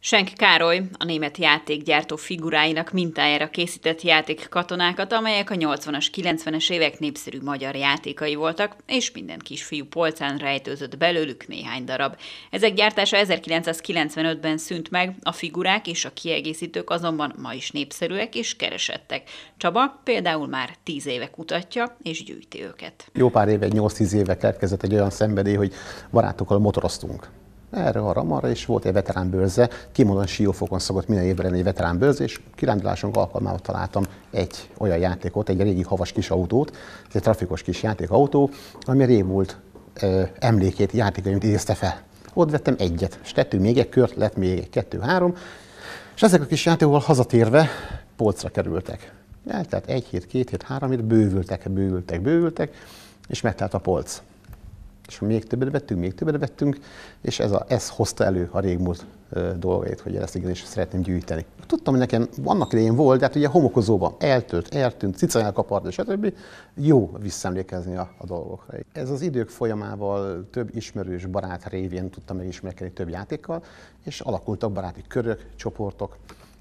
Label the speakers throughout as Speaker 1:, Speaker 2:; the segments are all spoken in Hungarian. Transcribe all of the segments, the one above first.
Speaker 1: Schenk Károly a német játékgyártó figuráinak mintájára készített játékkatonákat, amelyek a 80-as, 90-es évek népszerű magyar játékai voltak, és minden kisfiú polcán rejtőzött belőlük néhány darab. Ezek gyártása 1995-ben szűnt meg, a figurák és a kiegészítők azonban ma is népszerűek és keresettek. Csaba például már 10 éve kutatja és gyűjti őket.
Speaker 2: Jó pár éve, 8-10 éve keletkezett egy olyan szenvedély, hogy barátokkal motoroztunk. Arra és volt egy veteránbőrze, kimondóan Siófokon szokott minden évben lenni egy veteránbőrze, és kirándulásunk alkalmával találtam egy olyan játékot, egy régi havas kis autót, ez egy trafikos kis játékautó, ami régmúlt emlékét, játékait idézte fel. Ott vettem egyet, és tettünk még egy kört, lett még egy 2-3, és ezek a kis játékok változatérve polcra kerültek. Tehát 1 hét, 2 hét, 3 hét bővültek, és megtelt a polc. És még többet vettünk, és ez hozta elő a régmúlt dolgait, hogy ezt igenis szeretném gyűjteni. Tudtam, hogy nekem annak idején volt, de hát ugye homokozóban eltűnt, cica elkapart, és stb. Jó visszaemlékezni a dolgokra. Ez az idők folyamával több ismerős barát révén tudtam megismerkedni több játékkal, és alakultak baráti körök, csoportok,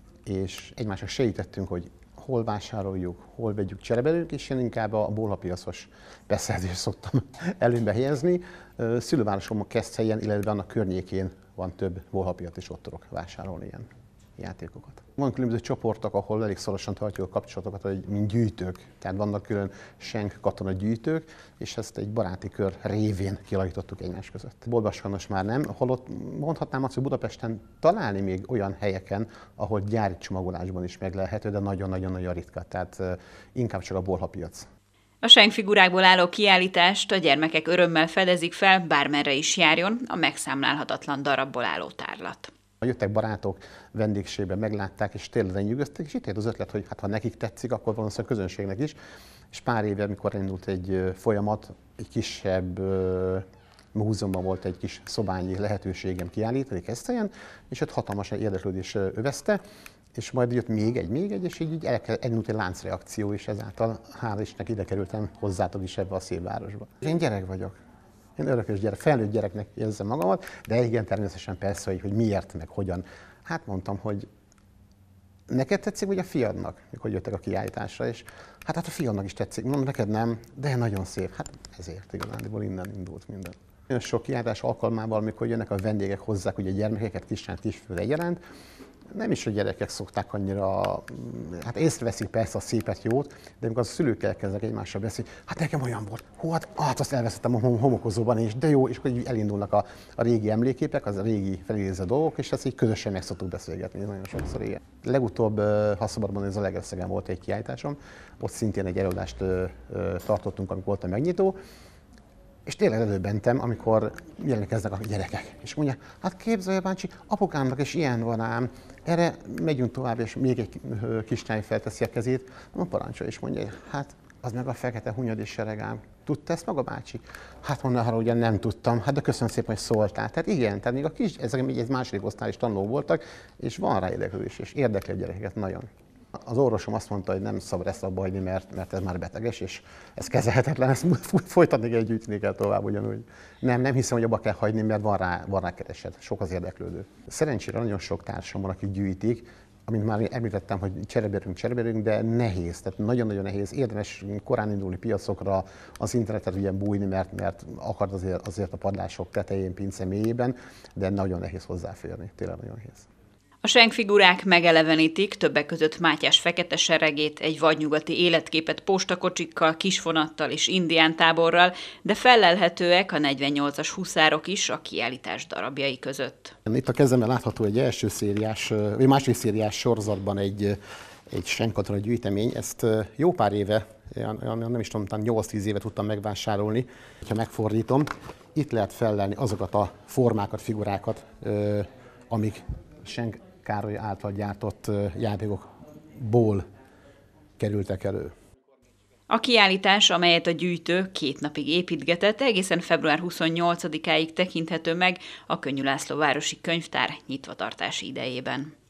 Speaker 2: és egymásra segítettünk, hogy hol vásároljuk, hol vegyük csereberünk, és én inkább a bolhapiacos beszerzést szoktam előnybe helyezni. Szülővárosomban Keszthelyen, illetve annak környékén van több bolhapiac, és ott tudok vásárolni ilyen játékokat. Van különböző csoportok, ahol elég szorosan tartjuk a kapcsolatokat, hogy mint gyűjtők. Tehát vannak külön Schenk katona gyűjtők, és ezt egy baráti kör révén kialakítottuk egymás között. Boltban sajnos már nem, holott mondhatnám azt, hogy Budapesten találni még olyan helyeken, ahol gyári csomagolásban is meglelhető, de nagyon-nagyon ritka, tehát inkább csak a bolhapiac.
Speaker 1: A Schenk figurákból álló kiállítást a gyermekek örömmel fedezik fel, bármerre is járjon a megszámlálhatatlan darabból álló tárlat.
Speaker 2: Jöttek barátok, vendégségben meglátták, és tényleg lenyűgöztek, és itt jött az ötlet, hogy hát, ha nekik tetszik, akkor valószínűleg a közönségnek is. És pár éve, amikor indult egy folyamat, egy kisebb múzeumban volt egy kis szobányi lehetőségem kiállítani Keszthelyen, és ott hatalmas érdeklődés övezte, és majd jött még egy, és így elindult egy láncreakció, és ezáltal hál' Istennek ide kerültem hozzátok is ebbe a szép városba. Én gyerek vagyok. Én örökös gyerek, felnőtt gyereknek érzem magamat, de igen, természetesen persze, hogy miért, meg hogyan. Hát mondtam, hogy neked tetszik, vagy a fiadnak, mikor jöttek a kiállításra, és hát a fiadnak is tetszik, mondom, neked nem, de nagyon szép. Hát ezért igazándiból innen indult minden. Nagyon sok kiállítás alkalmával, amikor jönnek a vendégek, hozzák ugye gyermekeket, kislányt, kisfőt egyaránt, nem is a gyerekek szokták annyira, hát észreveszik persze a szépet, jót, de amikor a szülők elkezdenek egymással beszélni, hát nekem olyan volt, hát azt elveszettem a homokozóban is, de jó, és akkor így elindulnak a régi emlékképek, az a régi felidézett dolgok, és ezt így közösen meg szoktuk beszélgetni, nagyon sokszor ilyen. Legutóbb Hasszabadban ez a Legelszegen volt egy kiállításom, ott szintén egy előadást tartottunk, amikor volt a megnyitó, és tényleg előbbentem, amikor jelentkeznek a gyerekek, és mondják, hát képzelje bácsi, apukámnak is ilyen van ám, erre megyünk tovább, és még egy kislány felteszi a kezét, parancsolja, és mondja, hát az meg a fekete hunyadi seregám. Tudta ezt maga bácsi? Hát mondja, arra ugye nem tudtam, hát de köszönöm szépen, hogy szóltál. Tehát igen, tehát még a kis, ezek egy második osztályos tanulók voltak, és van rá érdeklődés, és érdekli a gyerekeket nagyon. Az orvosom azt mondta, hogy nem szabad ezt abba hagyni, mert ez már beteges, és ez kezelhetetlen, ezt folytatni kell, gyűjteni kell tovább ugyanúgy. Nem hiszem, hogy abba kell hagyni, mert van rá kereset, sok az érdeklődő. Szerencsére nagyon sok társam van, akik gyűjtik, amint már említettem, hogy csereberünk, de nehéz, tehát nagyon-nagyon nehéz. Érdemes korán indulni piacokra, az internetet ugye bújni, mert akart azért a padlások tetején, pince mélyében, de nagyon nehéz hozzáférni, tényleg nagyon nehéz.
Speaker 1: A Schenk figurák megelevenítik többek között Mátyás fekete seregét, egy vadnyugati életképet postakocsikkal, kisvonattal és indián táborral, de fellelhetőek a 48-as huszárok is a kiállítás darabjai között.
Speaker 2: Itt a kezemben látható egy második szériás sorozatban egy Schenk katona gyűjtemény. Ezt jó pár éve, nem is tudom, 8-10 éve tudtam megvásárolni, ha megfordítom. Itt lehet fellelni azokat a formákat, figurákat, amik Schenk Károly által gyártott játékokból kerültek elő.
Speaker 1: A kiállítás, amelyet a gyűjtő 2 napig építgetett, egészen február 28-áig tekinthető meg a Könnyű László városi könyvtár nyitvatartási idejében.